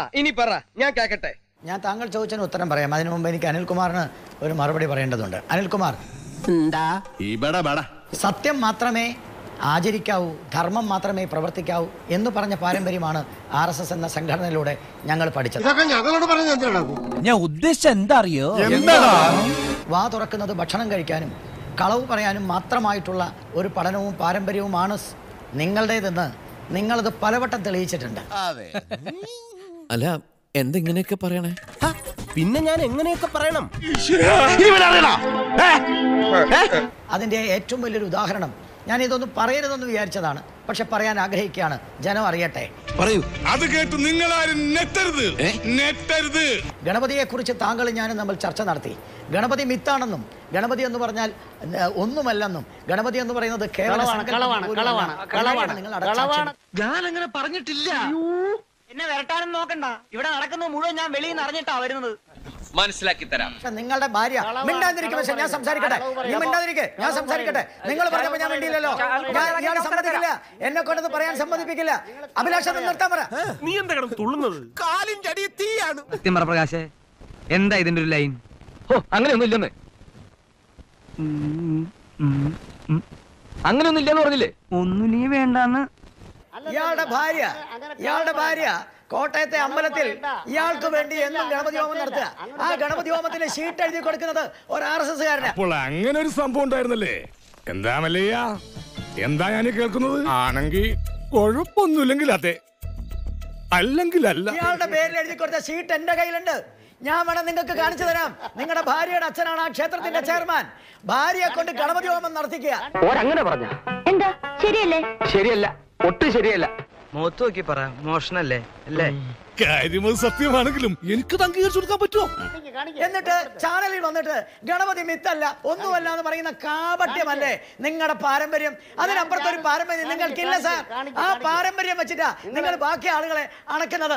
ഇനി പറ, ഞാൻ കേക്കട്ടെ. ഞാൻ താങ്കൾ ചോദിച്ചതിന് ഉത്തരം പറയാം. അതിനു മുമ്പ് എനിക്ക് അനിൽകുമാറിന് ഒരു മറുപടി പറയേണ്ടതുണ്ട്. അനിൽകുമാർ, സത്യം മാത്രമേ ആചരിക്കാവൂ, ധർമ്മം മാത്രമേ പ്രവർത്തിക്കാവൂ എന്ന് പറഞ്ഞ പാരമ്പര്യമാണ് RSS എന്ന സംഘടനയിലൂടെ ഞങ്ങൾ പഠിച്ചത്. ഞാൻ ഉദ്ദേശിച്ച എന്താ അറിയോ, വാ തുറക്കുന്നത് ഭക്ഷണം കഴിക്കാനും കളവ് പറയാനും മാത്രമായിട്ടുള്ള ഒരു പഠനവും പാരമ്പര്യവുമാണ് നിങ്ങളുടേതെന്ന് നിങ്ങളത് പലവട്ടം തെളിയിച്ചിട്ടുണ്ട്. അല്ല, എന്തെങ്ങനെയൊക്കെ പറയണേ? പിന്നെ ഞാൻ എങ്ങനെയൊക്കെ പറയണം? അതിൻ്റെ ഏറ്റവും വലിയൊരു ഉദാഹരണം, ഞാൻ ഇതൊന്നും പറയരുതെന്ന് വിചാരിച്ചതാണ്, പക്ഷെ പറയാൻ ആഗ്രഹിക്കുകയാണ്, ജനം അറിയട്ടെ. പറയൂ. അത് കേട്ട് നിങ്ങളാരും നെറ്റരുത്. ഗണപതിയെ കുറിച്ച് താങ്കളും ഞാനും നമ്മൾ ചർച്ച നടത്തി. ഗണപതി മിത്താണെന്നും ഗണപതി എന്ന് പറഞ്ഞാൽ ഒന്നുമല്ലെന്നും ഗണപതി എന്ന് പറയുന്നത് കേവല ഞാൻ അങ്ങനെ പറഞ്ഞിട്ടില്ല. എന്നെ വരട്ടാനും നോക്കണ്ട. ഇവിടെ നടക്കുന്നത് മുഴുവൻ ഞാൻ വെളിയിൽ നിന്ന് അറിഞ്ഞിട്ടാ വരുന്നത്. മനസ്സിലാക്കി തരാം. നിങ്ങളുടെ ഭാര്യ മിണ്ടാതിരിക്കും. പക്ഷെ ഞാൻ സംസാരിക്കട്ടെ. നീ മിണ്ടാതിരിക്കെ, ഞാൻ സംസാരിക്കട്ടെ. നിങ്ങൾ പറഞ്ഞപ്പോ ഞാൻ മിണ്ടിയില്ലല്ലോ. ഞാൻ സമ്മതിക്കില്ല, എന്നെ കൊണ്ടത് പറയാൻ സമ്മതിപ്പിക്കില്ല. അഭിലാഷം നിർത്താൻ പറ. നീ എന്താ തുള്ളുന്നത്? കാലിന്റെ അടി തീയാണ്. സത്യം പറ പ്രകാശേ, എന്താ ഇതിന്റെ ഒരു ലൈൻ? അങ്ങനെയൊന്നും ഇല്ലെന്ന്. അങ്ങനെയൊന്നും ഇല്ലെന്ന് പറഞ്ഞില്ലേ? ഒന്നും നീ വേണ്ടെന്ന്. ഇയാളുടെ ഭാര്യ കോട്ടയത്തെ അമ്പലത്തിൽ ഇയാൾക്ക് വേണ്ടി എന്നും ഗണപതി ഹോമം നടത്തുക. ആ ഗണപതി ഹോമത്തിന് ഷീറ്റ് എഴുതി കൊടുക്കുന്നത് ഒരു RSS കാരനാ. അപ്പോൾ അങ്ങനെ ഒരു സംഭവം ഉണ്ടായിരുന്നല്ലേ? എന്താ മല്ലയ്യ, എന്താ ഞാൻ കേൾക്കുന്നത്? ആണെങ്കിൽ കുഴപ്പമൊന്നുമില്ലെങ്കിൽ അതെ, അല്ലെങ്കിൽ അല്ല. ഇയാളുടെ പേരിൽ എഴുതി കൊടുത്ത ഷീറ്റ് എന്റെ കയ്യിലുണ്ട്. ഞാൻ വേണം നിങ്ങൾക്ക് കാണിച്ചു തരാം. നിങ്ങളുടെ ഭാര്യയുടെ അച്ഛനാണ് ആ ക്ഷേത്രത്തിന്റെ ചെയർമാൻ. ഭാര്യയെ കൊണ്ട് ഗണപതി ഹോമം നടത്തിക്കുക. ഓരങ്ങനെ പറഞ്ഞ എന്താ ശരിയല്ലേ? ശരിയല്ല, ഒട്ടും ശരിയല്ല. മുഖത്ത് നോക്കി പറ, മോഷണല്ലേ അല്ലേ? കാര്യം സത്യമാണെങ്കിലും എനിക്ക് അംഗീകരിച്ചു കൊടുക്കാൻ പറ്റുമോ? എന്നിട്ട് ചാനലിൽ വന്നിട്ട് ഗണപതി മിത്തല്ല ഒന്നുമല്ല എന്ന് പറയുന്ന കാപട്യമല്ലേ നിങ്ങളുടെ പാരമ്പര്യം? അതിനപ്പുറത്തൊരു പാരമ്പര്യം നിങ്ങൾക്കില്ല സാർ. ആ പാരമ്പര്യം വെച്ചിട്ടാ നിങ്ങൾ ബാക്കി ആളുകളെ അണക്കുന്നത്.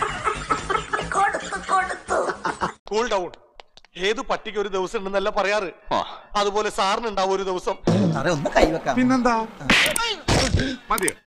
Cool down. ഏത് പട്ടിക്ക് ഒരു ദിവസം ഉണ്ടെന്നല്ല പറയാറ്, അതുപോലെ സാറിനുണ്ടാവും ഒരു ദിവസം. ഒന്ന് കൈവെക്കാം. പിന്നെന്താ മതിയോ?